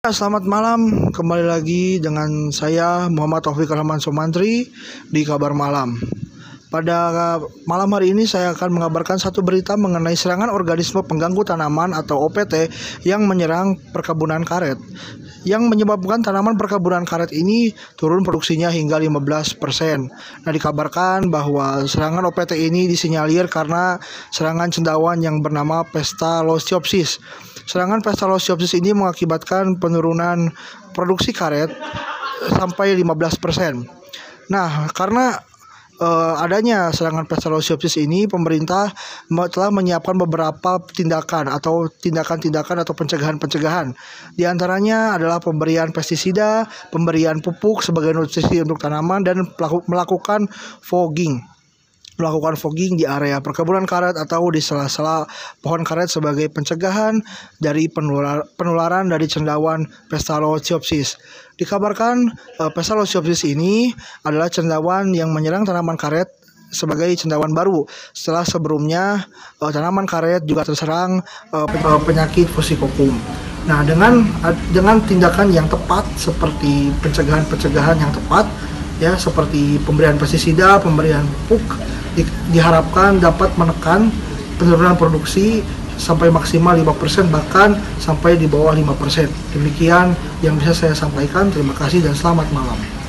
Selamat malam, kembali lagi dengan saya Muhammad Taufik Rahman Sumantri di Kabar Malam. Pada malam hari ini saya akan mengabarkan satu berita mengenai serangan organisme pengganggu tanaman atau OPT yang menyerang perkebunan karet, yang menyebabkan tanaman perkebunan karet ini turun produksinya hingga 15%. Nah, dikabarkan bahwa serangan OPT ini disinyalir karena serangan cendawan yang bernama Pestalotiopsis. Serangan Pestalotiopsis ini mengakibatkan penurunan produksi karet sampai 15%. Nah, karena adanya serangan Pestalotiopsis ini, pemerintah telah menyiapkan beberapa tindakan atau pencegahan. Di antaranya adalah pemberian pestisida, pemberian pupuk sebagai nutrisi untuk tanaman, dan melakukan fogging di area perkebunan karet atau di sela-sela pohon karet sebagai pencegahan dari penularan dari cendawan Pestalotiopsis. Dikabarkan Pestalotiopsis ini adalah cendawan yang menyerang tanaman karet sebagai cendawan baru setelah sebelumnya tanaman karet juga terserang penyakit Fusicocum. Nah, dengan tindakan yang tepat seperti pencegahan yang tepat, ya, seperti pemberian pestisida, pemberian pupuk, diharapkan dapat menekan penurunan produksi sampai maksimal 5%, bahkan sampai di bawah 5%. Demikian yang bisa saya sampaikan. Terima kasih dan selamat malam.